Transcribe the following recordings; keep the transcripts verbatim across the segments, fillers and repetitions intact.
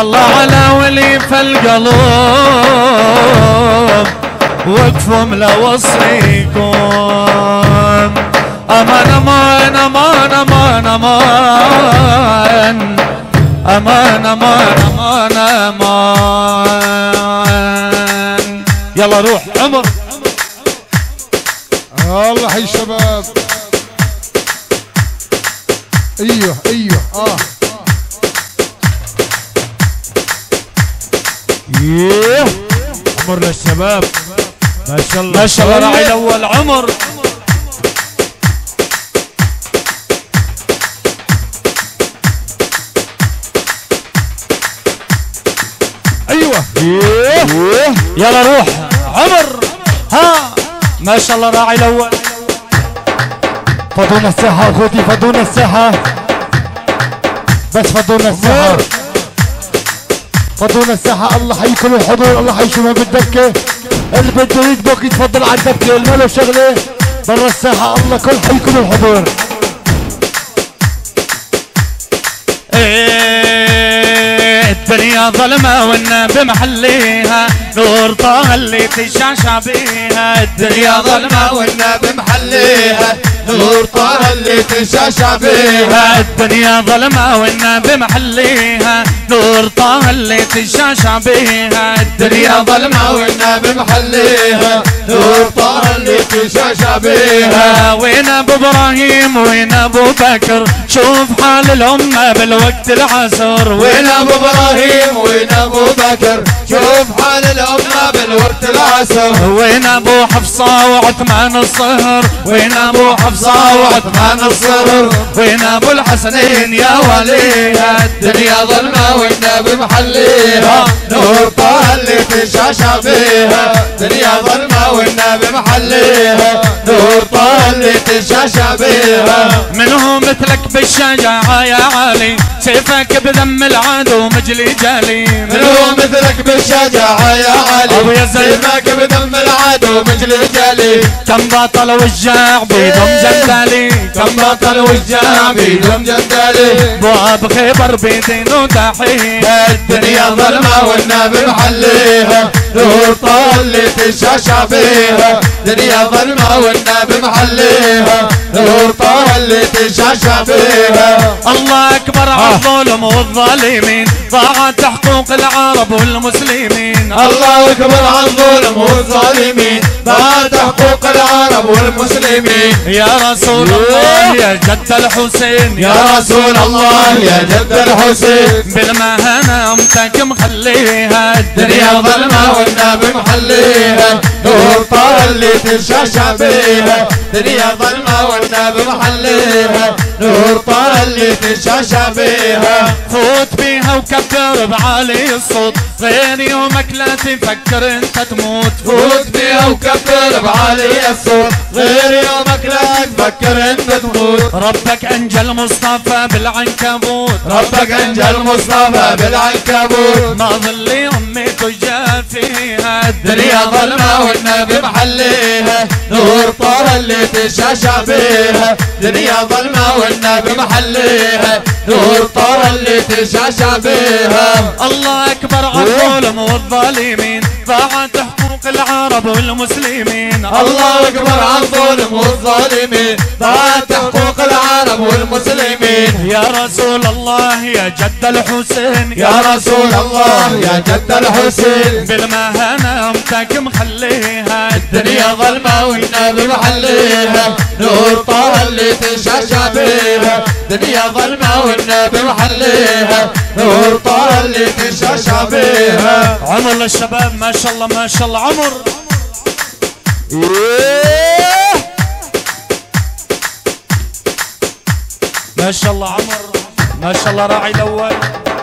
والله على ولي فالقلوب وقفهم لوصيكم. امان امان امان امان امان امان امان امان امان. يلا روح عمر. الله حي الشباب. ايوه ايوه اه ايه عمر للشباب ما شاء الله ما شاء الله. راعي الاول عمر. ايوه ايه يلا روح عمر. ها ما شاء الله راعي الاول. فضونا الساحة اخوتي، فضونا الساحة، بس فضونا الساحة، فضونا الساحة. الله حيكون الحضور، الله حيشوفها بالدكة. اللي بده يدبك يتفضل على الدكة، اللي ماله شغلة برا الساحة. الله كل حيكون الحضور. الدنيا ظلمة والنبي محليها، نور طه اللي تشعشع بيها. الدنيا ظلمة والنبي محليها، نور طه اللي تشعشع بيها. الدنيا ظلمة والنبي محليها، نور طه اللي تشعشع بيها. الدنيا ظلمة والنبي محليها، نور طه اللي تشعشع بيها. وين ابو ابراهيم وين ابو بكر، شوف حال الامة بالوقت العصر. وين ابو ابراهيم وين ابو بكر، شوف حال الامة بالوقت العصر. وين ابو حفصة وعثمان الصهر، وين ابو حفصة وعثمان الصهر. وين ابو الحسنين يا وليها. الدنيا ظلمة والنبي محليها، نور طه اللي تشعشع بيها. الدنيا ظلمة والنبي محليها، نور طه اللي تشعشع بيها. منهم مثلك بالشجاعة يا علي، سيفك بذم العدو مجلي جالي. منهم مثلك بالشجاعة يا علي، سيفك بذم العدو مجلي جالي. كم بطل وشجاع بيدم جندالي، كم بطل وشجاع بيدم جندالي. بواب خيبر بيدين ودحيح. الدنيا ظلمة والنبي محليها، نور طه اللي تشعشع بيها. الدنيا ظلمة والنبي محليها، نور طه اللي تشعشع بيها. الله اكبر على الظلم والظالمين، ضاعت حقوق العرب والمسلمين. الله اكبر على الظلم والظالمين، ضاعت حقوق العرب والمسلمين. يا رسول الله يا جد الحسين، يا رسول الله يا جد الحسين. بالمهنة امتك مخليها. الدنيا ظلمة والنبي محليها، نور طه اللي تشعشع بيها. الدنيا ظلمة والنبي محليها، نور طه اللي تشعشع بيها. فوت بيها وكبر بعلي الصوت، غير يومك لا تفكر انت تموت. فوت بيها وكبر بعلي الصوت، غير يومك لا تفكر انت تموت. ربك انجى المصطفى بالعنكبوت، ربك انجى المصطفى بالعنكبوت. ما ظل امته جاء فيها. الدنيا ظلمة والنبي محليها، نور طه اللي تشعشع بيها. الدنيا ظلمة والنبي محليها، نور طه اللي تشعشع بيها. الله اكبر على الظلم والظالمين، ضاعت حقوق العرب والمسلمين. الله اكبر على الظلم والظالمين، ضاعت حقوق العرب والمسلمين. يا رسول الله يا جد الحسين، يا رسول الله يا جد الحسين. بالمهنة امتك مخليها. الدنيا ظلمة والنبي محليها، نور طه اللي تشعشع بيها. الدنيا ظلمة والنبي محليها، نور طه اللي تشعشع بيها. عمر للشباب ما شاء الله ما شاء الله. عمر ما شاء الله. عمر ما شاء الله راعي الاول.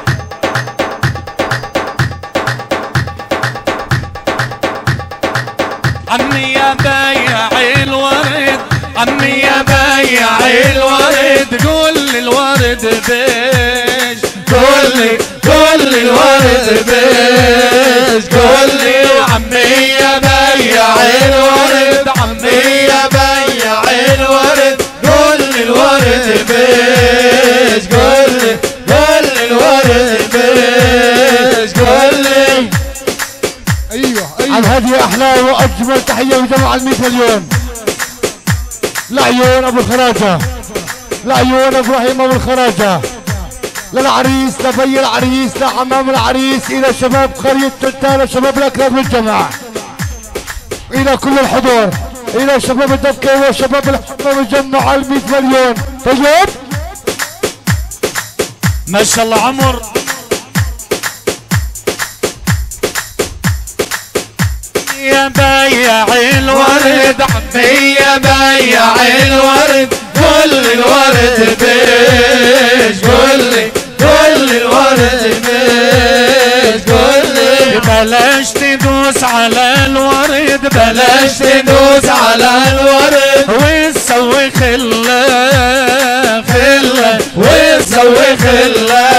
عمي يا بياع الورد، عمي يا بياع الورد، قول لي الورد بيش، قول لي قول لي الورد بيش. قول لي عمي يا بياع الورد، عمي يا بياع الورد. قول لي الورد بيش، قول لي قول لي الورد بيش. على هذه احلى واجمل تحيه وجمع ال مئة مليون لعيون ابو الخراجه، لعيون ابراهيم ابو الخراجه، للعريس، لبي العريس، لعمام العريس، الى شباب قريه تلتان، شباب الاكراد والجمع، الى كل الحضور، الى شباب الدبكه وشباب الحمام والجمع على مئة مليون. طيب ما شاء الله عمر. يا بياع الورد عمي يا بياع الورد، كل الورد بيش، كل كل الورد بيش، كل بلاش تدوس على الورد، بلاش تدوس على الورد، وتسوي خله خله، وتسوي خله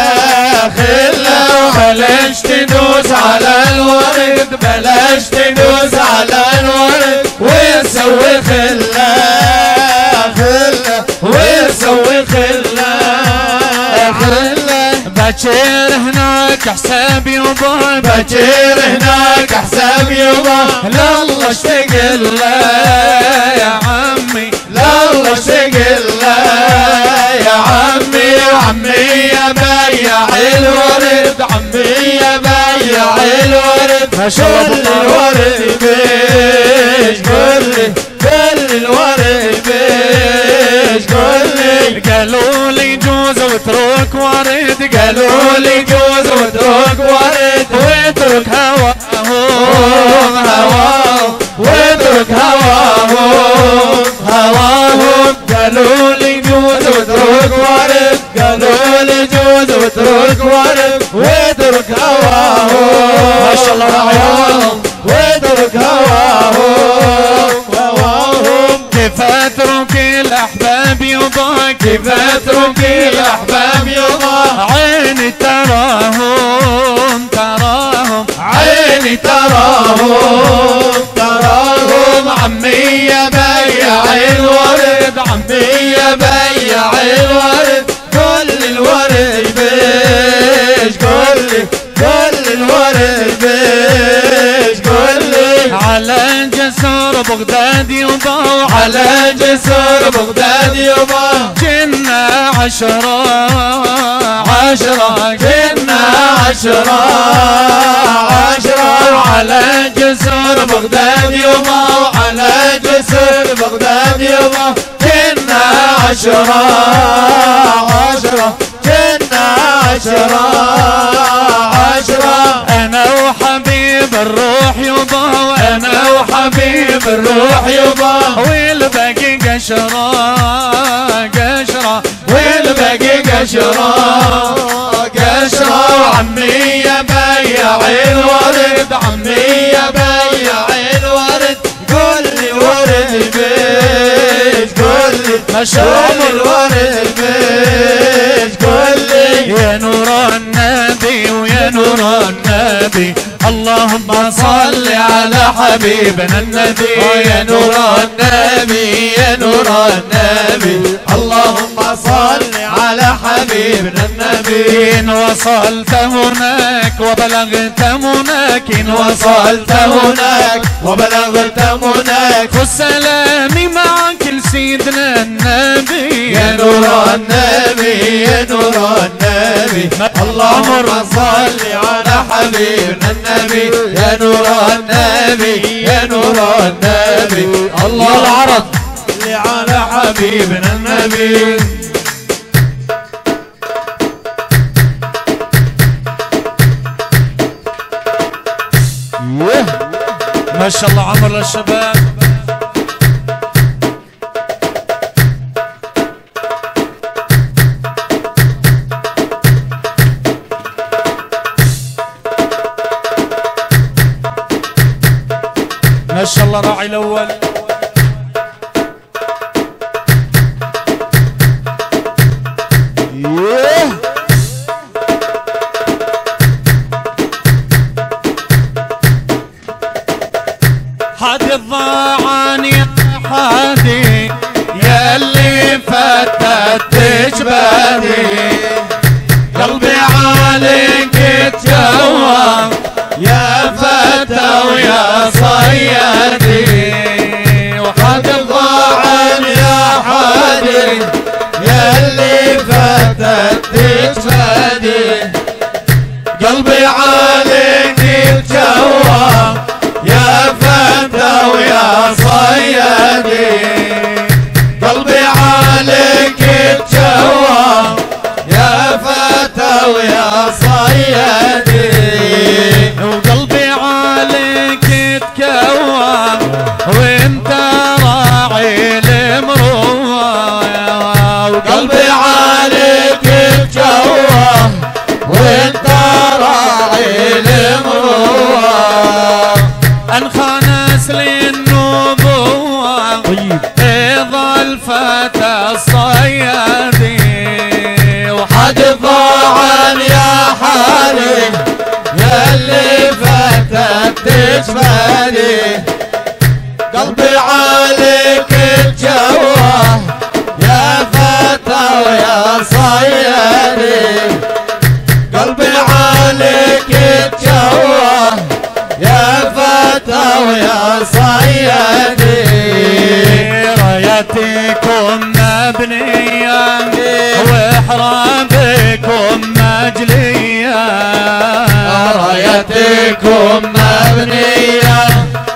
خله، بلاش تدوس على الورد، بلاش تدوس على الورد، وتسوي خله خله، وتسوي خله خله. باكر هناك حساب يبا، باكر هناك حساب يبا، لله اشتاق له يا عمي، لله اشتاق له يا عمي. عمي يا بياع الورد، عمي يا بياع الورد، ما شاء الله كل الورد بيش، كل كل الورد بيش، كل. قالوا لي جوز واترك ورد، قالوا لي جوز واترك ورد، واترك هواهم هواهم، واترك هواهم هواهم. قالوا لي جوز واترك ورد، قالوا لي جوز واترك ورد، واترك هواهم. ما شاء الله هواهم، واترك هواهم هواهم. كيف اترك الاحباب يبا، كيف اترك الاحباب يبا، عيني تراهم تراهم، عيني تراهم تراهم. عمي يا بياع الورد، عمي يا بياع الورد، كل الورد بيش، كل كل الورد بيش، كل. على جسر بغداد يبا، على جسر بغداد يبا، كنا عشرة عشرة، كنا عشرة عشرة. على جسر بغداد يبا، على جسر بغداد يبا، كنا عشرة عشرة، كنا عشرة عشرة. انا وحبيب الروح يبا، انا وحبيب الروح يبا، والباقي قشرة قشرة، والباقي قشرة قشرة. وعمي يا بياع الورد، عمي يا بياع الورد، كل ورد بيش، كل ما شاء الله الورد بيش، كل. يا نور النبي ويا نور النبي، اللهم صل على حبيبنا النبي. يا نور النبي، يا نور النبي، اللهم صل على حبيبنا النبي. إن وصلت هناك وبلغت هناك، إن وصلت هناك وبلغت هناك، والسلام معك لسيدنا النبي. يا نور النبي، يا نور النبي، اللهم صل على حبيبنا النبي. يا نور النبي، يا نور النبي، الله العرض على حبيبنا النبي. ما شاء الله عمر للشباب. ما شاء الله راعي الاول. حادي الضاعان يا حادي، يا اللي فتت جبالي، قلبي عليك تجوى، يا فتى ويا تجمدي قلبي عليك يتجوى يا فتى ويا صيادي قلبي عليك يتجوى يا فتى ويا صيادي وقلبي عليك يتكوى وانت راعي المروة وقلبي عليك يتجوى وانت راعي المروة انخنس للنبوة يظل فتى الصيادي وحد ضاعن يا حالي ياللي فتى تجمالي قلبي عليك يتجوى يا فتى ويا صيادي قلبي عليك يتجوى يا فتى ويا صيادي رايتكم مبنية وإحرابكم مجلية رايتكم مبنية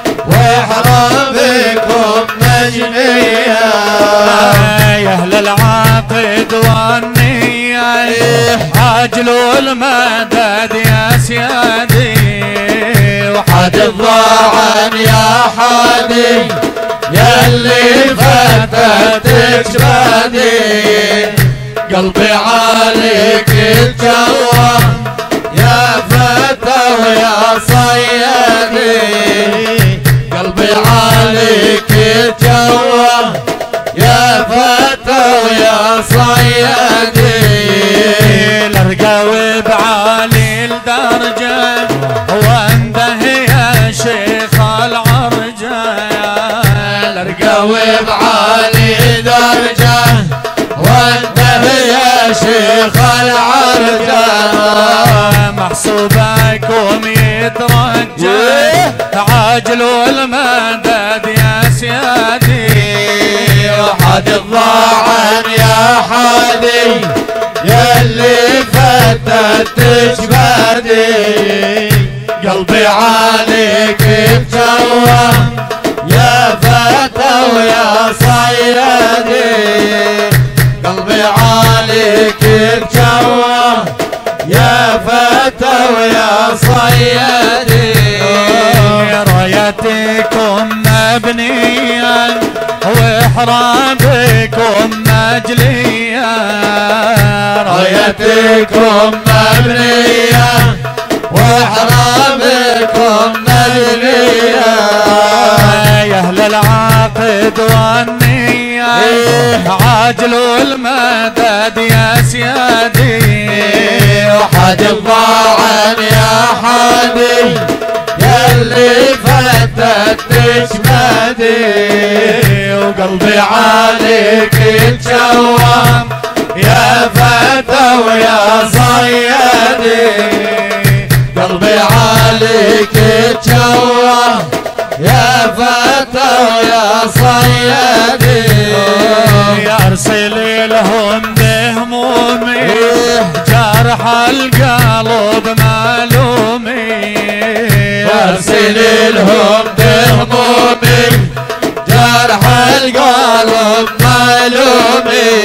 وإحرابكم مجنية يا أهل العقد والنية عجلوا المدد يا سيادي وحد الضاعن يا حادي ياللي فتى تجمدي قلبي عليك يتجوى يا فتى ويا صيادي قلبي عليك يتجوى يا فتى ويا صيادي الارقى بعالي الدرجة وانده يا شيخ العرجة الارقى بعالي درجة وانته يا شيخ العرجة محسوبكم يترجى عاجلوا المدد يا سيادي وحد الضاعن يا حادي ياللي فتى تجمدي قلبي عليك يتجوى يا فتى ويا صيادي قلبي عليك يتجوى يا فتى ويا صيادي رايتكم مبنية وإحرابكم مجلية رايتكم مبنية وإحرابكم مجنية يا أهل العقد والنية عاجلوا المدد يا سيادي وحد الضاعن يا حادي ياللي فتى تجمدي وقلبي عليك يتجوى يا فتى ويا صيادي قلبي عليك يتجوى يا فتى ويا صيادي ارسل لهم بهمومي جرح القلب معلومي ارسل لهم بهمومي جرح القلب معلومي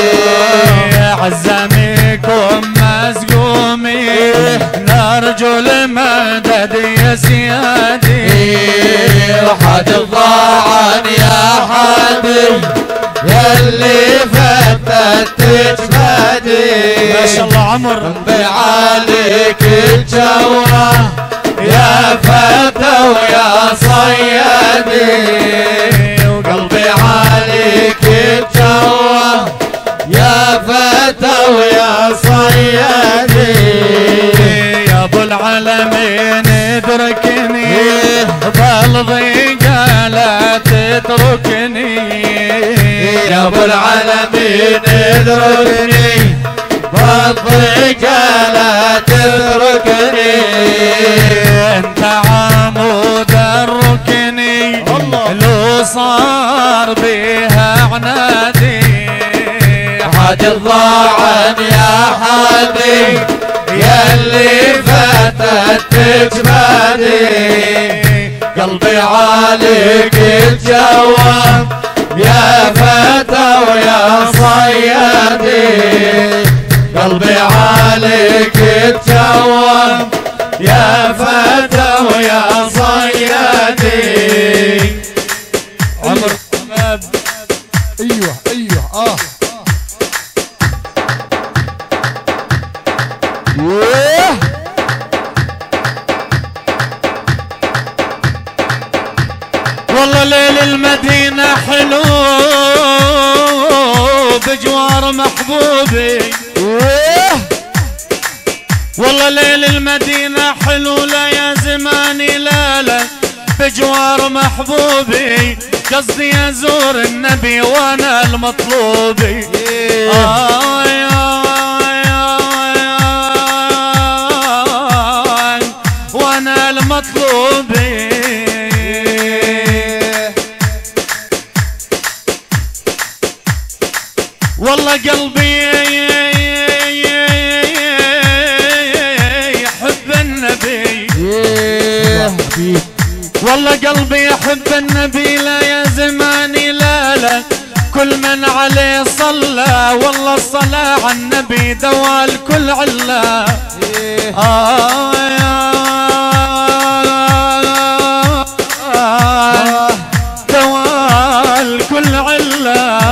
عزمكم مسقومي نرجو المدد يا سيادي وحد الضاعن يا حادي ياللي فتى تجمدي ما شاء الله عمر قلبي عليك يتجوى يا فتى ويا صيادي وقلبي عليك يتجوى يا فتى ويا صيادي يا ابو العالمين ادركني بالضيقه لا تتركني يا ابو العالمين ادركني بالضيقه لا تتركني انت عمود الركني لو صار بها عنادي حد الضاعن يا حبيب ياللي فاتت تجبادي قلبي عليك اتجوم يا فتى ويا صيادي قلبي عليك اتجوم يا فتى ويا صيادي. عمر ايوه ايوه اه يوه والله ليل المدينة حلو بجوار محبوبي والله ليل المدينة حلو لا يا زماني لا لا بجوار محبوبي قصدي ازور النبي وانا المطلوبي آه يا وانا المطلوبي والله قلبي يحب النبي والله قلبي يحب النبي لا يا زماني لا لا كل من عليه صلى والله الصلاة على النبي دوا الكل علا آه يا دوا الكل علا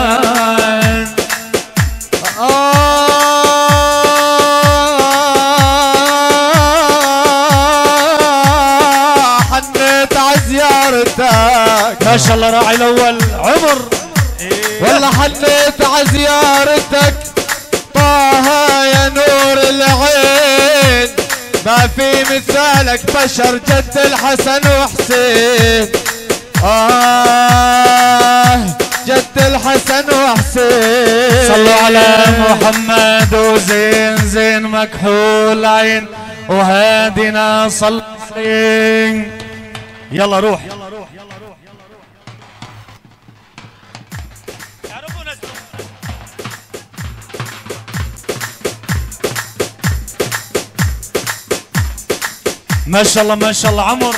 ما شاء الله راعي الاول عمر والله حنيت عزيارتك طه يا نور العين ما في مثالك بشر جد الحسن وحسين آه جد الحسن وحسين. صلوا على محمد وزين زين مكحول عين وهادنا صل عليه. يلا روح ما شاء الله ما شاء الله عمر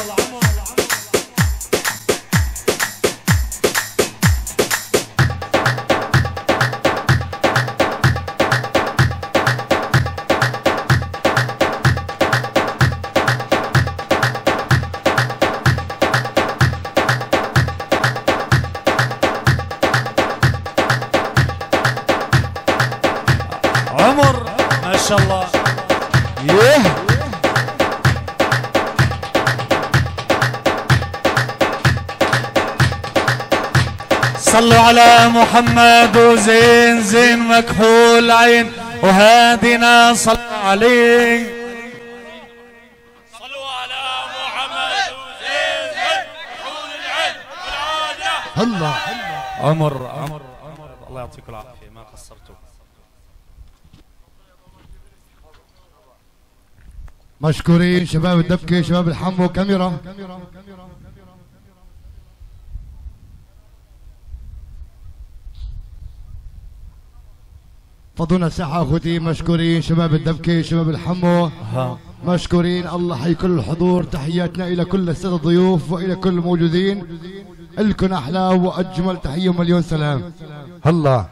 عمر ما شاء الله يه صلوا على محمد وزين زين مكحول عين وهادنا صلوا عليه. صلوا على محمد وزين زين مكحول العين والعادة. الله عمر عمر عمر الله يعطيكم العافية ما قصرتوا. مشكورين شباب الدبكة شباب الحمو كاميرا. فضونا ساحة اخوتي. مشكورين شباب الدبكة شباب الحمو مشكورين. الله حي كل الحضور. تحياتنا الى كل السادة الضيوف والى كل الموجودين. لكم احلى واجمل تحية ومليون سلام. هلا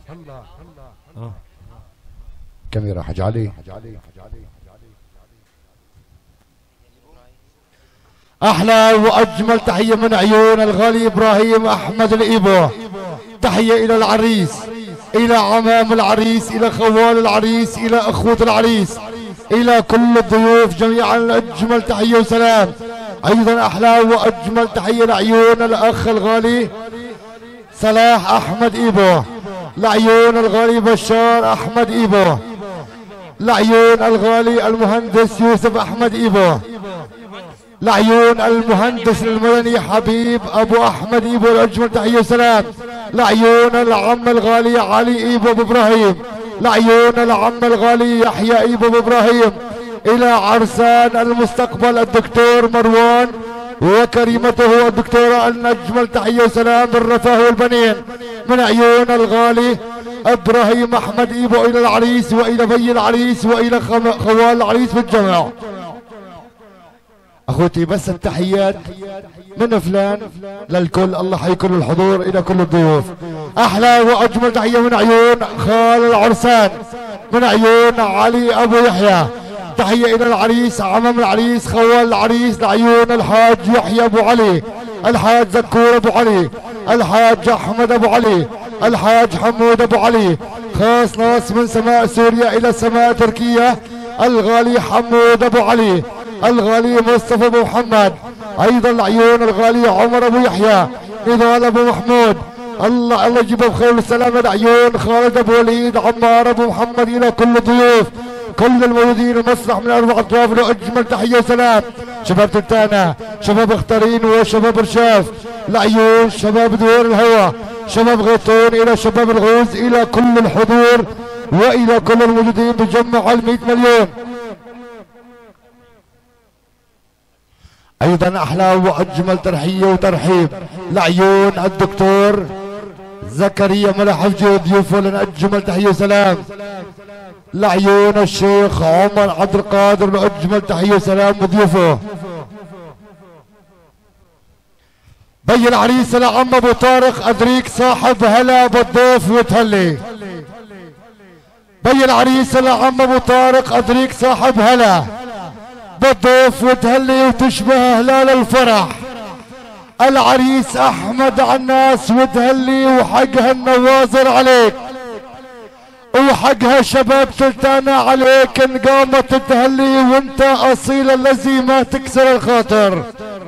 كاميرا حاج علي. احلى واجمل تحية من عيون الغالي ابراهيم احمد الايبو. تحية الى العريس الى عمام العريس الى خوال العريس الى اخوة العريس الى كل الضيوف جميعا اجمل تحية وسلام. ايضا احلى واجمل تحية لعيون الاخ الغالي صلاح احمد ايبو. لعيون الغالي بشار احمد ايبو. لعيون الغالي المهندس يوسف احمد ايبو. لعيون المهندس المدني حبيب ابو احمد ايبو الاجمل تحيه وسلام. لعيون العم الغالي علي ايبو ابراهيم. لعيون العم الغالي يحيى ايبو ابراهيم. الى عرسان المستقبل الدكتور مروان وكريمته الدكتورة الاجمل تحيه وسلام بالرفاه والبنين. من عيون الغالي ابراهيم احمد ايبو الى العريس والى بي العريس والى خوال العريس بالجمع. اخوتي بس التحيات من فلان للكل، الله حيكون الحضور الى كل الضيوف. احلى واجمل تحيه من عيون خال العرسان، من عيون علي ابو يحيى. تحيه الى العريس، عمام العريس، خوال العريس، لعيون الحاج يحيى ابو علي، الحاج زكور ابو علي، الحاج احمد ابو علي، الحاج حمود ابو علي. خاص ناس من سماء سوريا الى سماء تركيا، الغالي حمود ابو علي، الغالي مصطفى ابو محمد، ايضا العيون الغالي عمر ابو يحيى، نضال ابو محمود. الله الله يجيبه بخير والسلامه. العيون خالد ابو وليد، عمار ابو محمد، الى كل الضيوف كل الموجودين المسرح من اربع اطراف له اجمل تحيه وسلام. شباب تلتانا، شباب اختارين وشباب رشاف، العيون شباب دور الهوى، شباب غيطون، الى شباب الغوز، الى كل الحضور والى كل الموجودين بجمع المئة مليون. ايضا احلى واجمل ترحيه وترحيب لعيون الدكتور زكريا ملحفجي وضيوفه، لنا اجمل تحيه وسلام. لعيون الشيخ عمر عبد القادر، لاجمل تحيه وسلام وضيوفه. بي العريس لعم ابو طارق ادريك صاحب هلا بالضيف وتهلي. بي العريس لعم ابو طارق ادريك صاحب هلا بالضيف وتهلي وتشبه هلال الفرح. العريس احمد عناس وتهلي وحقها النوازر عليك وحقها شباب سلطانة عليك، ان قامت تهلي وانت اصيل الذي ما تكسر الخاطر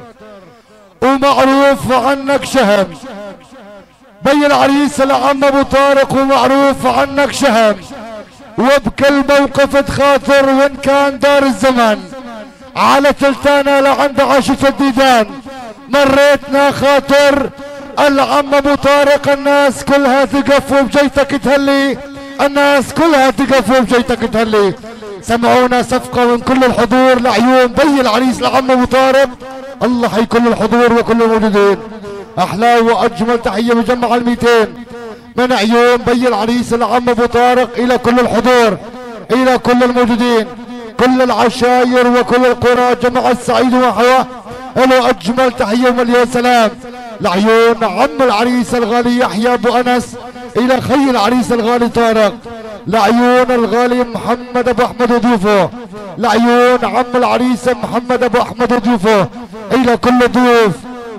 ومعروف عنك شهم. بي العريس لعم ابو طارق ومعروف عنك شهم، وبكل موقف تخاطر وان كان دار الزمن على تلتانا لعند عاشة الديدان مريتنا خاطر. العم ابو طارق الناس كلها تقف وبجيتك تهلي، الناس كلها تقف وبجيتك تهلي. سمعونا صفقة من كل الحضور لعيون بي العريس لعم ابو طارق، الله حيكون الحضور وكل الموجودين. احلى واجمل تحية مجمع الميتين من عيون بي العريس لعم ابو طارق الى كل الحضور، الى كل الموجودين، كل العشاير وكل القرى، جمع السعيد وحواه، له اجمل تحيه ومليون سلام. لعيون عم العريس الغالي يحيى ابو انس الى خي العريس الغالي طارق، لعيون الغالي محمد ابو احمد وضيوفه، لعيون عم العريس محمد ابو احمد وضيوفه، الى كل الضيوف.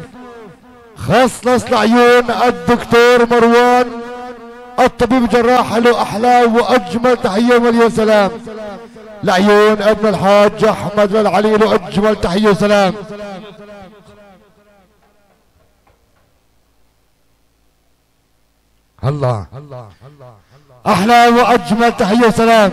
خصص لعيون الدكتور مروان الطبيب جراح، له احلى واجمل تحيه ومليون سلام. لعيون ابن الحاج احمد العلي، له اجمل تحيه وسلام. الله احلى واجمل تحيه وسلام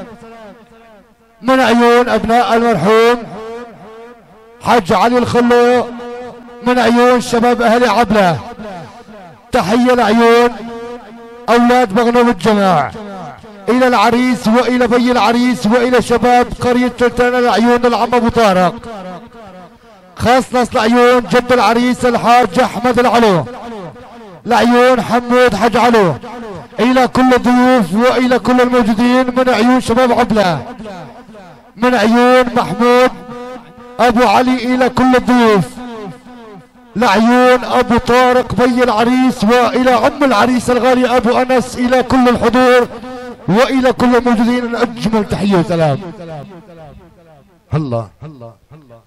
من عيون ابناء المرحوم حاج علي الخلو، من عيون شباب اهل عبله. تحيه لعيون اولاد مغنوم الجماع، الى العريس والى بي العريس والى شباب قرية تلتانا لعيون العم ابو طارق. خاص لعيون جد العريس الحاج احمد العلو، لعيون حمود حاج علو، الى كل الضيوف والى كل الموجودين من عيون شباب عبله، من عيون محمود ابو علي الى كل الضيوف، لعيون ابو طارق بي العريس والى عم العريس الغالي ابو انس، الى كل الحضور والى كل الموجودين اجمل تحيه وسلام. الله الله الله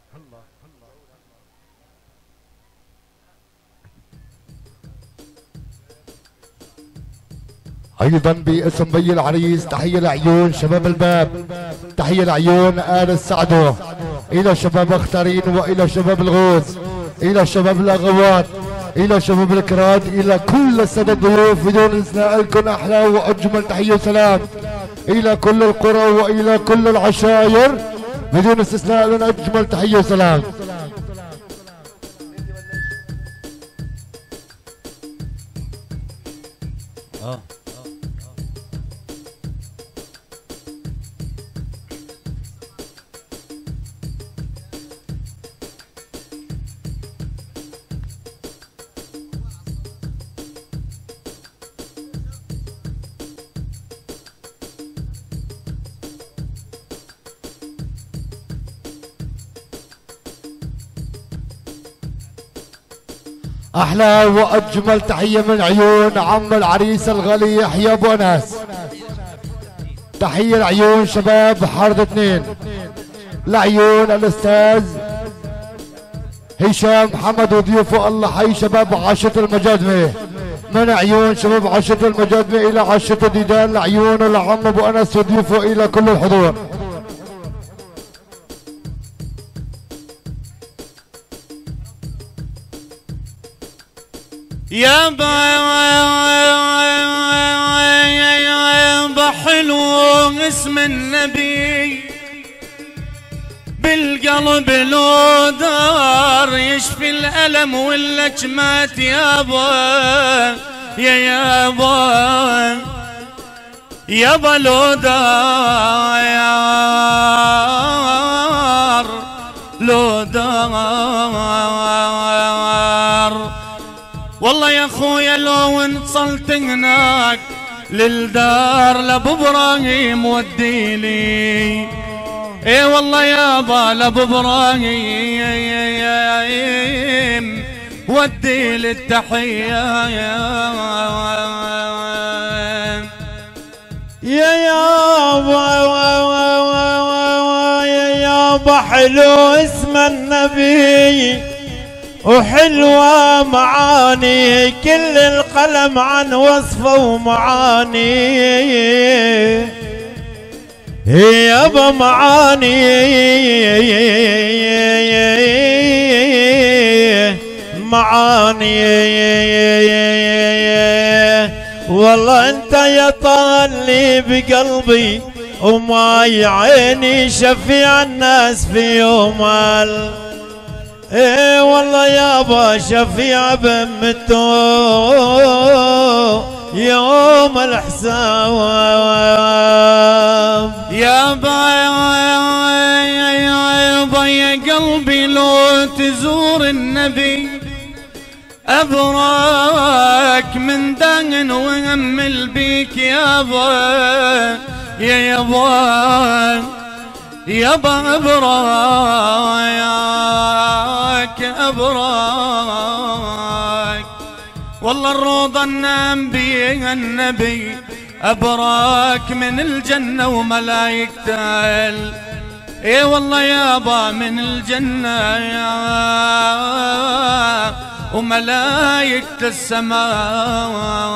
ايضا باسم بي العريس تحيه لعيون شباب الباب، تحيه لعيون ال السعدو، الى شباب اختارين والى شباب الغوث، الى شباب الاغوات، الى شباب الكراد، الى كل الساده الضيوف بدون استثناء لكم احلى واجمل تحيه وسلام. الى كل القرى والى كل العشاير بدون استثناء لنا اجمل تحيه وسلام. اه احلى واجمل تحيه من عيون عم العريس الغالي يحيى ابو انس. تحيه لعيون شباب حارة اثنين، لعيون الاستاذ هشام محمد وضيوفه. الله حي شباب عشرة المجادمه، من عيون شباب عشرة المجادمه الى عشرة ديدان، لعيون العم ابو انس وضيوفه الى كل الحضور. يا با حلو اسم النبي بالقلب لو دار يشفي الألم واللجمات يابا يا يابا يابا لو دار لو دار. والله يا خويا لو انصلت هناك للدار لابو ابراهيم وديلي. اي والله يابا لابو ابراهيم وديلي التحيه يا يابا يا يابا حلو اسم النبي وحلوة معاني كل القلم عن وصفه ومعاني يابا معاني معاني. والله انت يا طالي بقلبي وماي عيني شفيع الناس في يوم ال ايه والله يابا شفيع بمتو يوم الحساب. يابا يابا يا قلبي لو تزور النبي ابراك من دهن وامل بيك يابا يا يابا يابا ابراك ابراك. والله الروضة نام بيها النبي ابراك من الجنة وملايكته. اي والله يابا من الجنة يا وملايكة السماء.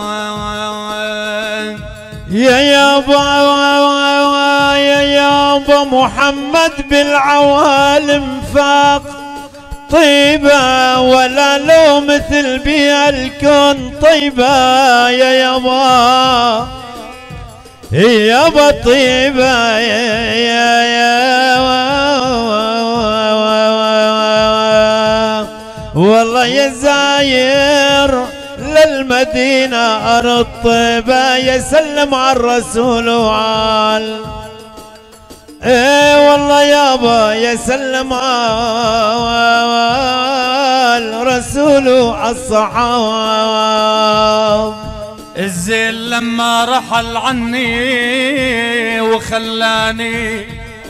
يا يابا يا يابا محمد بالعوالم فاق طيبة ولا لو مثل بها الكون طيبة يا يابا يابا طيبة يا يا والله يا زاير للمدينة أرض طيبة يسلم على الرسول وعال ايه والله يابا يسلم على الرسول وعلى الصحاب. الزين لما رحل عني وخلاني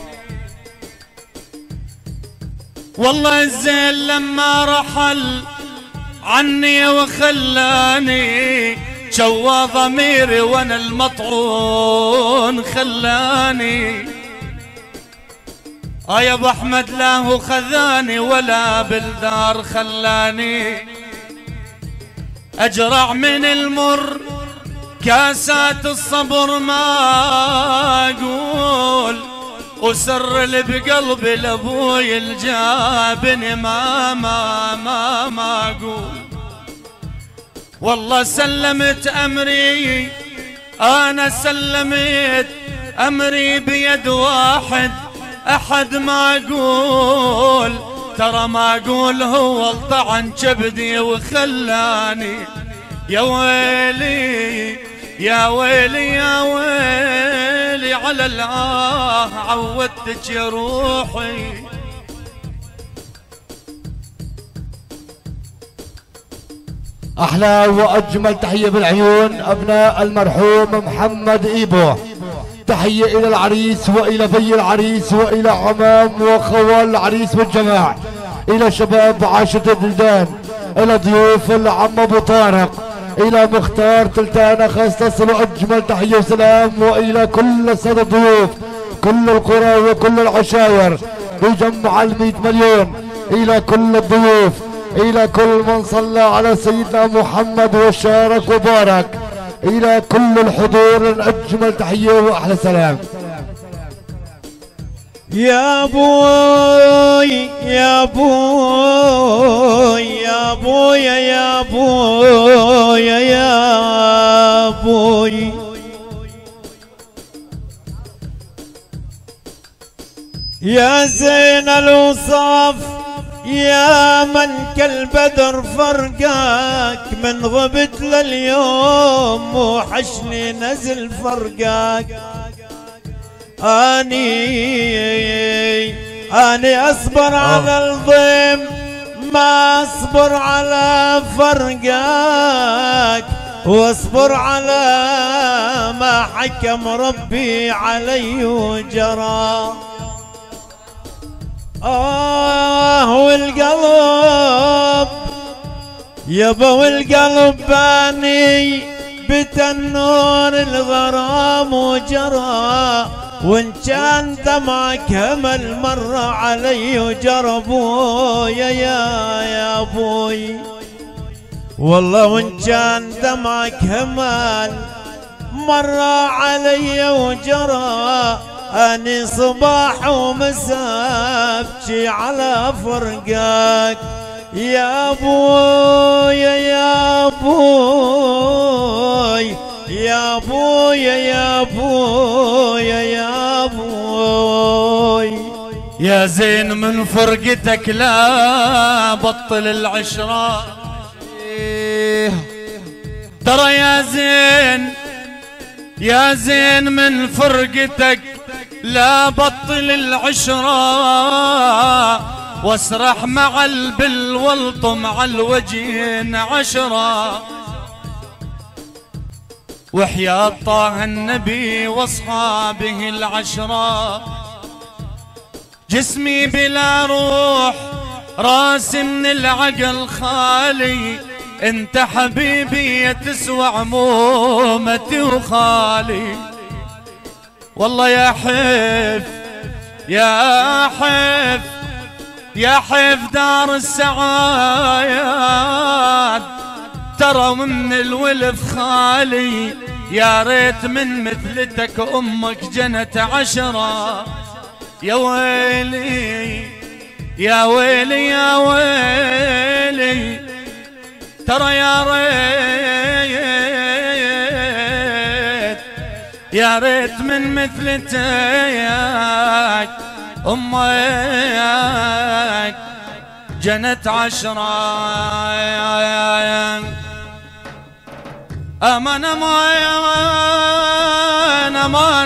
والله الزين لما رحل عني وخلاني جوا ضميري وانا المطعون خلاني. آه يا ابو احمد لا هو خذاني ولا بالدار خلاني اجرع من المر كاسات الصبر ما اقول وسر اللي بقلبي لابوي الجابني ما ما ما ما اقول. والله سلمت امري انا سلمت امري بيد واحد احد ما اقول ترى ما اقول هو الطعن كبدي وخلاني. يا ويلي يا ويلي يا ويلي على الآه عودتك يا روحي. احلى واجمل تحيه بالعيون ابناء المرحوم محمد ايبو. تحيه الى العريس والى بي العريس والى عمام وخوال العريس والجماع، الى شباب عاشرة البلدان، الى ضيوف العم ابو طارق، الى مختار تلتانا خاص تصلوا اجمل تحيه وسلام، والى كل الساده الضيوف كل القرى وكل العشاير بجمع المئة مليون، الى كل الضيوف، الى كل من صلى على سيدنا محمد وشارك وبارك، الى كل الحضور اجمل تحيه واحلى سلام. يا بوي يا بوي يا بوي يا بوي يا بوي يا زين الوصاف يا من كالبدر فرقاك، من غبت لليوم وحشني نزل فرقاك. اني اني اصبر على الضيم ما اصبر على فرقاك، واصبر على ما حكم ربي علي وجرى. آه والقلب يبا والقلب باني بتنور الغرام وجرى، وان كان دمعك همل مر علي وجرى بويا يا يا ابوي. والله وان كان دمعك همل مر علي وجرى، اني صباح ومساء ابكي على فرقاك. يا ابويا يا ابوي يا ابويا يا ابويا يا ابوي. يا زين من فرقتك لا بطل العشرة، ترى يا زين يا زين من فرقتك لا بطل العشرة، واسرح مع البل والطم على الوجين عشرة، وحياة طه النبي واصحابه العشرة. جسمي بلا روح راسي من العقل خالي، انت حبيبي تسوى عمومتي وخالي. والله يا حيف يا حيف يا حيف دار السعايد، ترى من الولف خالي. يا ريت من مثلتك امك جنت عشرة. يا ويلي يا ويلي يا ويلي، ترى يا ريت يا ريت من مثلتك امك جنت عشرة. امان امان امان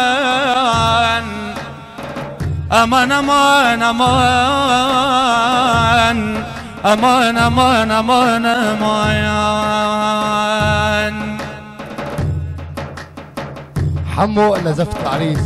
امان امان امان امان امان امان امان. حمو نزفت العريس.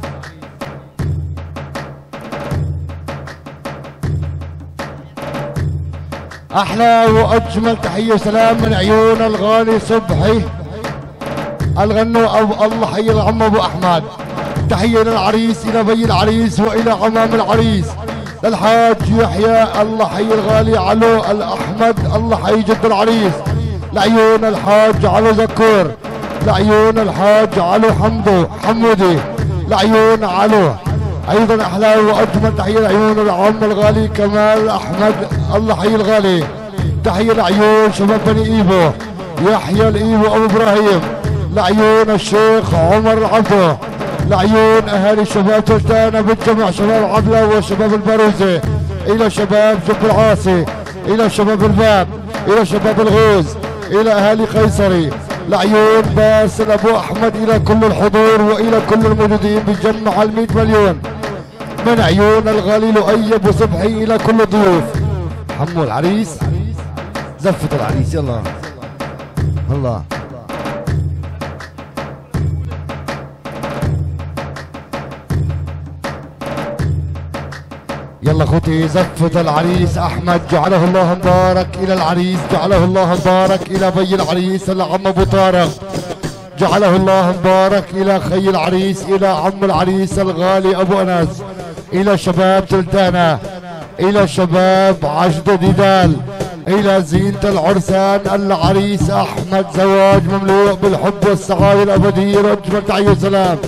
احلى واجمل تحيه وسلام من عيون الغالي صبحي الغنو ابو الله حي العم ابو احمد. تحيه للعريس الى بي العريس والى عمام العريس، للحاج يحيى الله حي الغالي علو الاحمد الله حي جد العريس، لعيون الحاج علو زكور، لعيون الحاج علو حمدو حمودي، لعيون علو. ايضا احلى واجمل تحيه لعيون العم الغالي كمال احمد الله حي الغالي. تحيه لعيون شباب بني ايبو يحيى الايبو ابو ابراهيم، لعيون الشيخ عمر عبده، لعيون اهالي شباب تلتانا بالجمع، شباب عبله وشباب الباروزه، الى شباب جب العاصي، الى شباب الباب، الى شباب الغوز، الى اهالي قيصري، لعيون باسل ابو احمد، الى كل الحضور والى كل الموجودين بجمع المئة مليون. من عيون الغالي لؤي ابو صبحي الى كل الضيوف. حمو العريس زفت العريس يلا الله. يلا اخوتي زفة العريس احمد جعله الله مبارك الى العريس، جعله الله مبارك الى بي العريس الى عم ابو طارق، جعله الله مبارك الى خي العريس الى عم العريس الغالي ابو انس، الى شباب تلتانه، الى شباب عجد ديدال، الى زينة العرسان العريس احمد، زواج مملوء بالحب والسعادة الابدية واجمل تحية وسلام.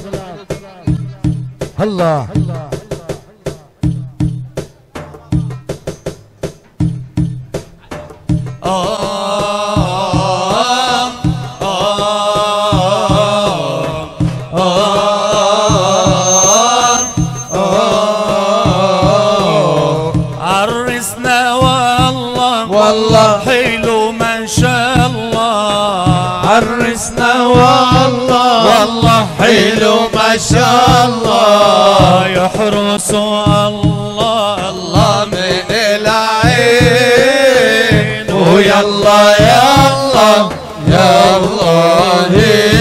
هلا عرسنا والله والله حلو ما شاء الله، عرسنا والله والله حلو ما شاء الله، يحرس الله الله من العين، ويلا يلا يا الله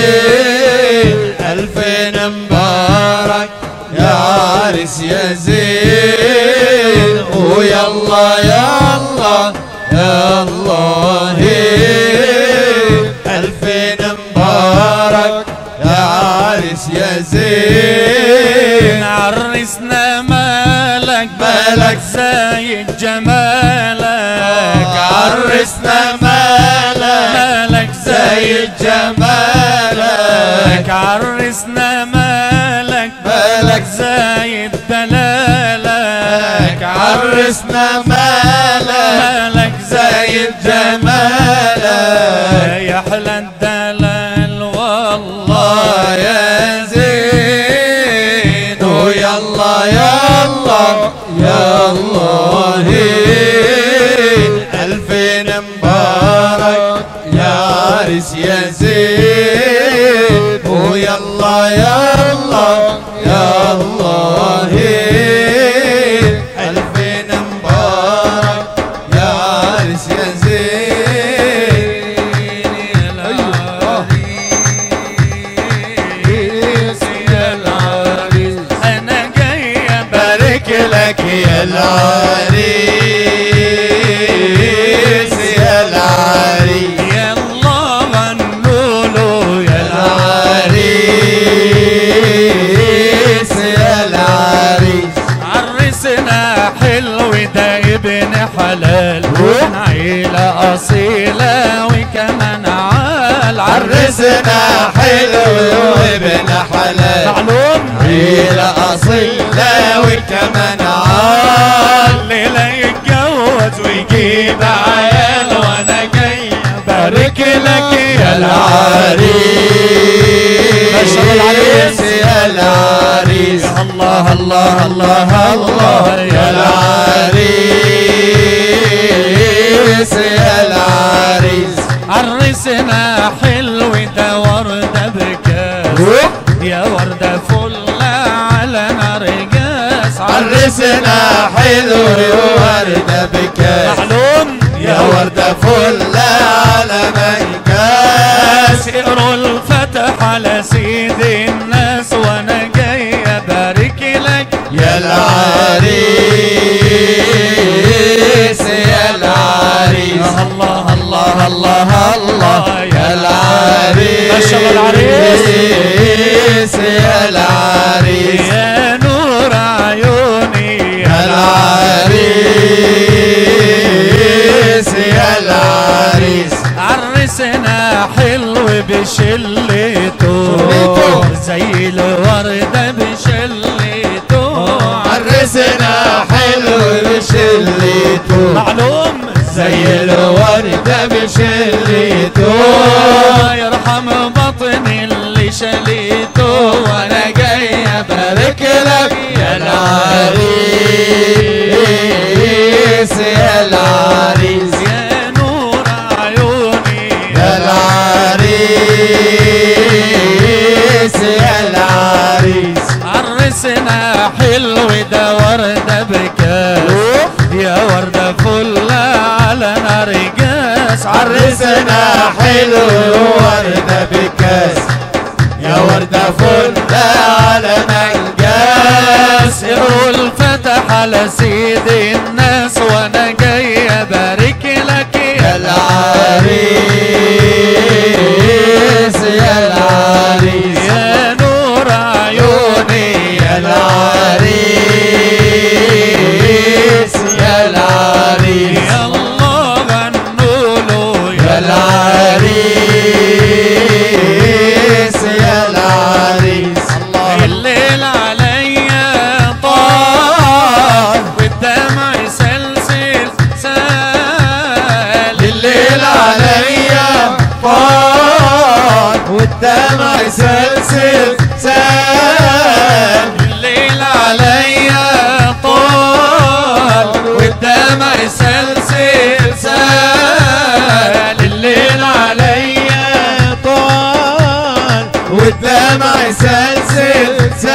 ألفين مبارك يا عرس يا زين، ويلا يلا يا الله ألفين مبارك يا عرس يا زين. عرسنا مالك مالك زايد جمالك، عرسنا مالك مالك زايد جمالك، عرسنا مالك مالك زايد دلالك، عرسنا مالك مالك زايد جمالك، يا احلى الدلال والله الله يا زين، ويلا يلا يا الله ألفين مبارك يا عرس يا زين، ويلا يلا يا الله ألفين مبارك يا عرس يا زين. انا جاي بارك لك يا العريس يا العريس، يلا غنوا له يا العريس يا العريس، عرسنا حلو ده ابن حلال عيلة أصيلة وكمان عال، عرسنا حلو وابن حلال معلوم عيلة أصيلة وكمان عال، الليلة يتجوز ويجيب عيال وانا جاي بارك لك يا العريس يا العريس، الله الله الله الله يا العريس يا العريس، عرسنا حلو ده وردة بكاس، يا وردة فل على نار جاس، عرسنا حلو وردة بكاس، معلوم يا وردة فل على منكاس، اقروا الفتح على سيد الناس وانا جاي ابارك لك يا العريس يا العريس، الله الله الله الله يا العريس، ما شاء الله العريس يا العريس، يا نور عيوني يا العريس يا العريس، عرسنا حلو بشلته زي الوردة بشلته، عرسنا حلو بشلته معلوم زي الوردة بشلته، يرحم بطني اللي شليته وانا جاي ابارك لك يا العريس يا العريس، يا نور عيوني يا العريس يا العريس، عرسنا حلو ده وردة بكاس، يا وردة فل على نار جاس، عرسنا حلو وردة بكاس، يا وردة فل على منجاس، الناس يقول فتح على سيد الناس وانا جاي ابارك لك يا العريس يا العريس يا نور عيوني يا العريس يا العريس يا الله غنوا له يا العريس يا العريس الليل عليا طال والدمع يسلسل سال الليل عليا طال والدمع يسلسل سال الليل عليا طال والدمع يسلسل سال الليل عليا طال والدمع يسلسل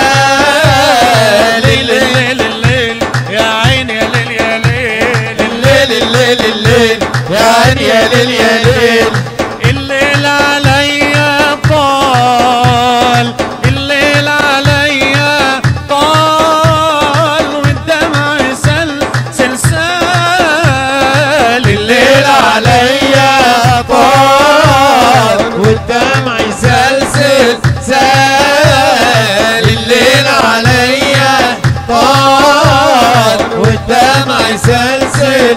سال الليل الليل يا عيني يا ليل يا ليل الليل الليل الليل يا عيني يا ليل يا ليل الليل عليا طال الليل عليا طال والدمع يسلسل سال الليل عليا طال والدمع يسلسل سال الليل عليا طال والدمع يسلسل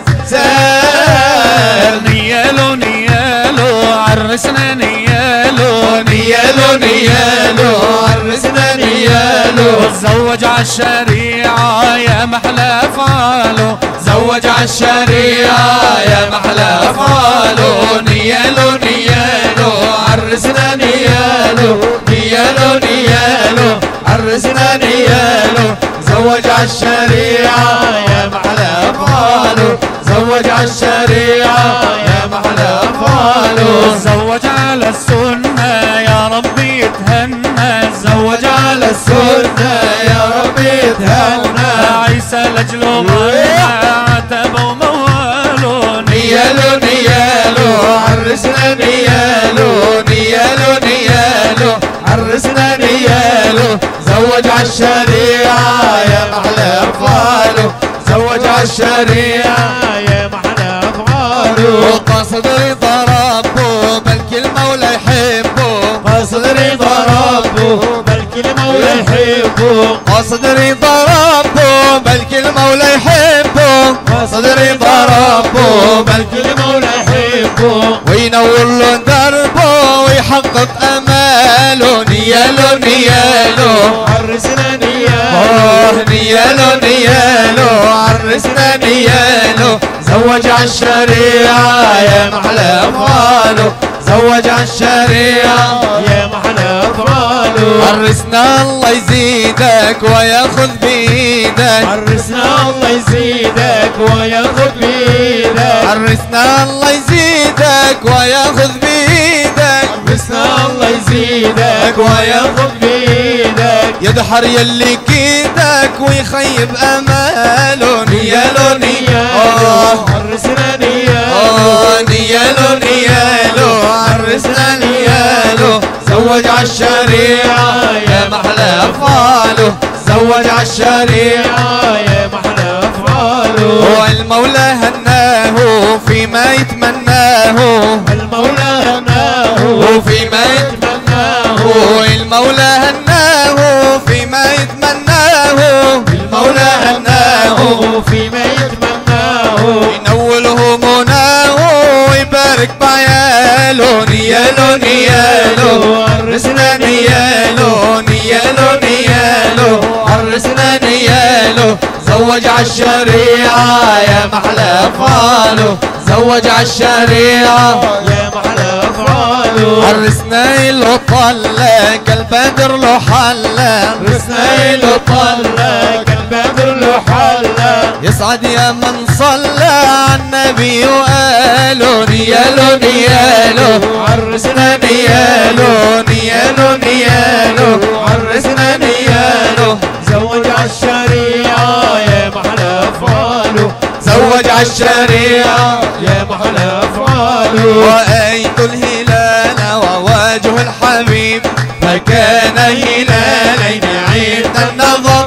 سال نيالو نيالو عرسنا نيالو نيالو نيالو عرسنا نيالو زوج عالشريعة يا محلى افعاله زوج عالشريعة يا محلى افعاله نيالو نيالو عرسنا نيالو نيالو نيالو عرسنا نيالو زوج عالشريعة يا محلى افعاله زوج عالشريعة يا محلى افعاله زوج على السنة يا ربي يتهنى زوج على السنة يا رب يتهنى عيسى لجلو غنى عتب ومواله نيالو نيالو عرسنا نيالو نيالو نيالو عرسنا نيالو زوج عالشريعة يا محلى افعاله زوج عالشريعة يا محلى افعاله وقصد رضا ربه بلكي المولى يحبه قصد رضا ربه بلكي المولى يحبه قصد رضا ربه بلكي المولى يحبه قصد رضا ربه بلكي المولى يحبه وينور له دربه ويحقق اماله نيالو نيالو عرسنا نيالو آه نيالو نيالو عرسنا نيالو زوج عالشريعة يا محلى افعاله زوج عالشريعة يا محلى افعاله عرسنا الله يزيدك وياخذ بايدك عرسنا الله يزيدك وياخذ بايدك عرسنا الله يزيدك وياخذ بايدك عرسنا الله يزيدك وياخذ بايدك يدحر يلي كيدك ويخيب اماله نيالو نيالو عرسنا نيالو آه نيالو نيالو عرسنا نيالو زوج عالشريعة يا محلى افعاله زوج عالشريعة يا محلى افعاله والمولى هناه فيما يتمناه المولى هناه فيما يتمناه المولى هناه فيما يتمناه المولى هناه فيما يتمناه ينوله مناه ويبارك بعياله نيالو نيالو عرسنا نيالو نيالو نيالو عرسنا نيالو زوج عالشريعة يا محلى افعاله زوج عالشريعة يا محلى افعاله عرسنا له طلة كالبدر له حلة عرسنا له طلة كالبدر له حلة يسعد يا من صلى على النبي وقالوا نيالو نيالو عرسنا نيالو نيالو نيالو عرسنا نيالو زوج عالشريعة يا محلى افعاله زوج عالشريعة يا محلى افعاله رأيت الهلال ووجه الحبيب فكان هلالين عيد النظر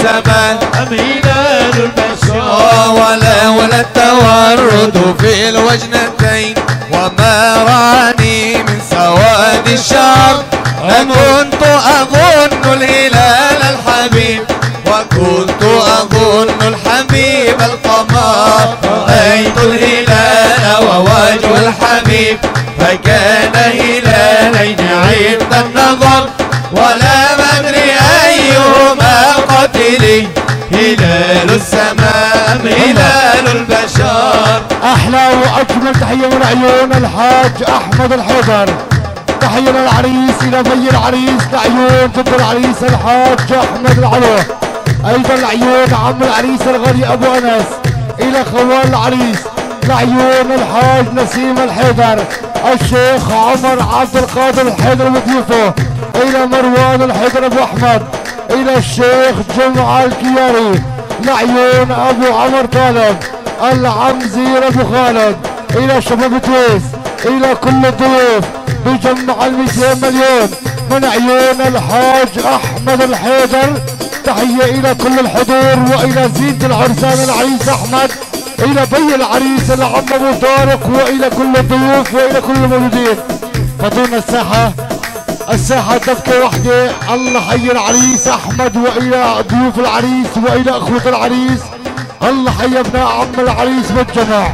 السماء هلال البشار آه ولا ولا التورد في الوجنتين وما راني من سواد الشعر كنت أظن الهلال الحبيب وكنت أظن الحبيب القمر رأيت الهلال ووجه الحبيب فكان هلالين عند النظر ولا مدري أيهما قتلي هلال السماء هلال البشر. احلى واجمل تحيه من عيون الحاج احمد الحيدر. تحيه للعريس الى بي العريس لعيون ضد العريس الحاج احمد العلو. ايضا لعيون عم العريس الغالي ابو انس. الى خوال العريس لعيون الحاج نسيم الحيدر الشيخ عمر عبد القادر الحيدر وضيوفه. الى مروان الحيدر ابو احمد. الى الشيخ جمعه الكياري لعيون ابو عمر طالب العم زير ابو خالد. الى شباب تويس الى كل الضيوف بجمع المئتين مليون من عيون الحاج احمد الحيدر. تحيه الى كل الحضور والى زينة العرسان العريس احمد. الى بي العريس العم ابو طارق والى كل الضيوف والى كل الموجودين. فضلنا الساحه الساحة دفكة وحدة. الله حي العريس أحمد وإلى ضيوف العريس وإلى أخوة العريس. الله حي أبناء عم العريس بالجمع.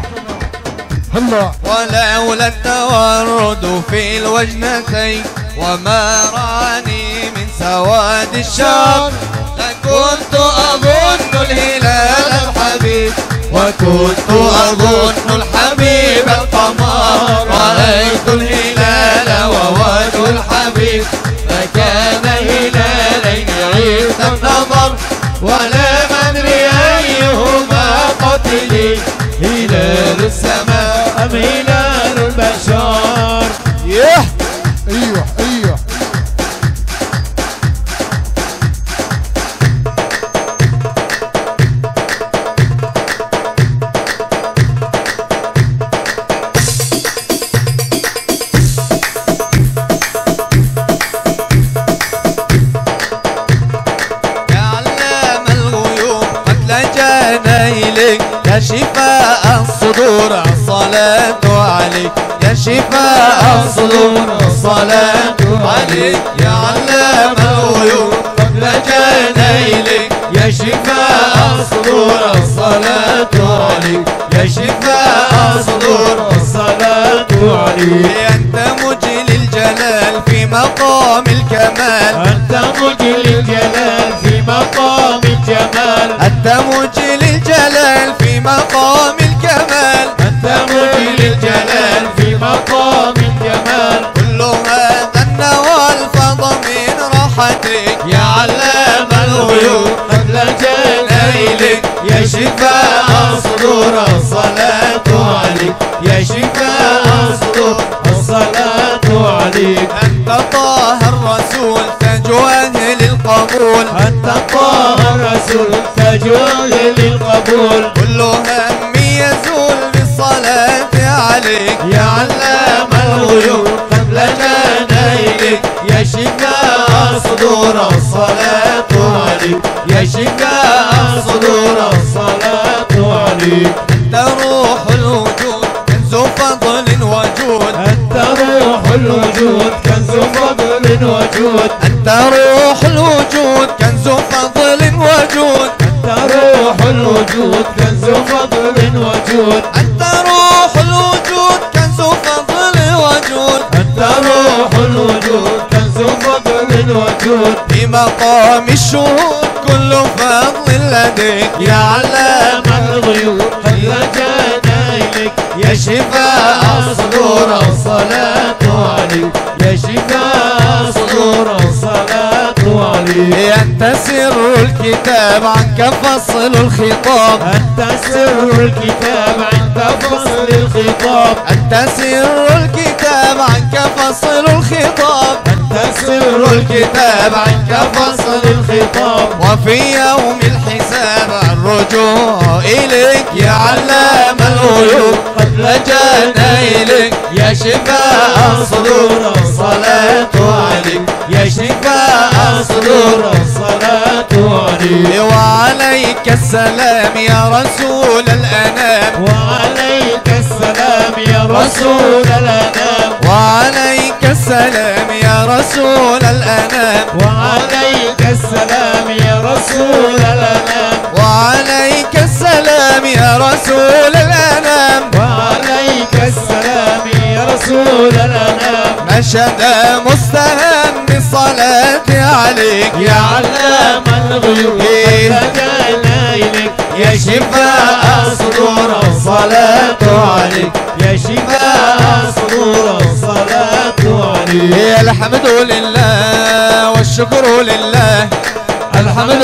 هلا ولولا التورد في الوجنتين وما راني من سواد الشعر لكنت أظن الهلال الحبيب وكنت أظن الحبيب القمر رأيت الهلال ووجه الحبيب فكان هلالين عند النظر ولا مدري أيهما قتلي هلال السماء أم هلال البشر. يه ايوه ايوه يا شفاء الصدور الصلاة عليك يا شفاء الصدور الصلاة عليك يا علام الغيوب قبل جنايلك يا شفاء الصدور الصلاة عليك يا شفاء الصدور الصلاة عليك. أنت مجلي الجلال في مقام الكمال أنت مجلي الجلال في مقام الجمال أنت مجلي الجلال في مقام الكمال أنت مجلي الجلال في مقام الجمال كل هذا النوى الفضل من راحتك يا علام الغيوب قبل جنايلك يا شفاء الصدور الصلاة عليك يا شفاء الصدور الصلاة عليك. أنت طه الرسول تاج أهل القبول أنت طه الرسول تاج أهل القبول كل هم يزول بالصلاة عليك يا علام الغيوب قبل جنايلك يا شفاء صدور الصلاة عليك يا شفاء صدور الصلاة عليك. أنت روح الوجود كنز فضل وجود أنت روح الوجود كنز فضل وجود أنت روح الوجود كنز فضل وجود أنت روح الوجود كنز فضل وجود أنت روح الوجود كنز فضل وجود أنت روح الوجود كنز فضل وجود في مقام الشهود كل فضل لديك يا علام الغيوب خلى جنايلك يا شفاء صدور الصلاة عليك يا شفاء صدور الصلاة عليك. أنت سر الكتاب عنك فصل الخطاب أنت سر الكتاب عنك فصل الخطاب أنت سر الكتاب عنك فصل الخطاب أنت سر الكتاب عنك فصل الخطاب وفي يوم الحساب الرجوع إليك يا علام الغيوب قبل جنايلك يا شفاء صدور الصلاة عليك يا شفاء صدور الصلاة عليك. السلام يا رسول الأنام وعليك السلام يا رسول الأنام وعليك السلام يا رسول الأنام وعليك السلام يا رسول الأنام وعليك السلام يا رسول الأنام وعليك السلام يا رسول الأنام نشد مستهن بالصلاة عليك يا علام الغيوب لجأنا إليك يا شفاء صدور الصلاة عليك يا شفاء صدور الصلاة عليك الحمد لله والشكر لله الحمد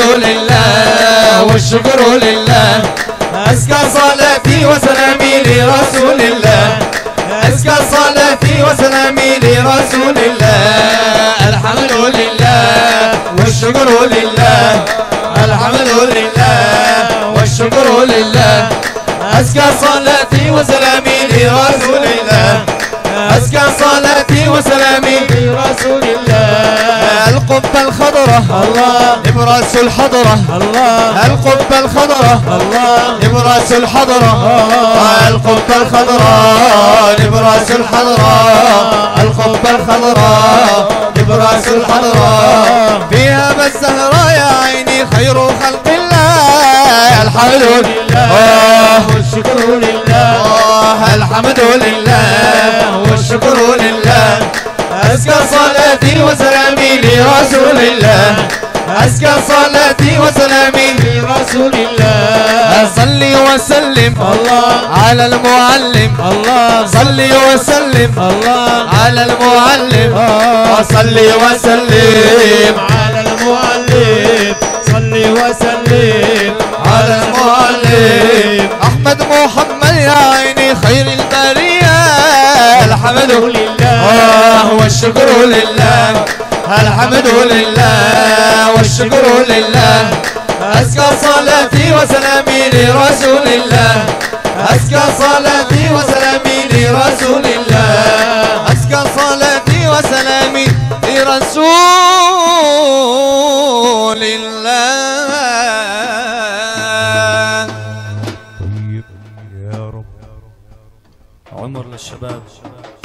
لله والشكر لله أزكى صلاتي وسلامي لرسول الله أزكى صلاتي وسلامي لرسول الله الحمد لله والشكر لله الحمد لله والشكر لله أزكى صلاتي وسلامي لرسول الله أزكى صلاتي وسلامي لرسول الله القبة الخضراء الله نبراس الحضرة الله القبة الخضراء الله نبراس الحضرة القبة الخضراء نبراس الحضرة القبة الخضراء نبراس الحضرة فيها بالزهراء يا عيني خير خلق الله الحمد لله والشكر لله الحمد لله والشكر لله أزكى صلاتي وسلامي لرسول الله أزكى صلاتي وسلامي لرسول الله صلي وسلم الله على المعلم الله صلي وسلم الله على المعلم صلي وسلم على المعلم صلي وسلم على المعلم أحمد محمد يا عيني خير البرية الحمد لله والشكر لله الحمد لله والشكر لله أزكى صلاتي وسلامي لرسول الله أزكى صلاتي وسلامي لرسول الله أزكى صلاتي وسلامي لرسول الله. طيب يا رب. عمر للشباب.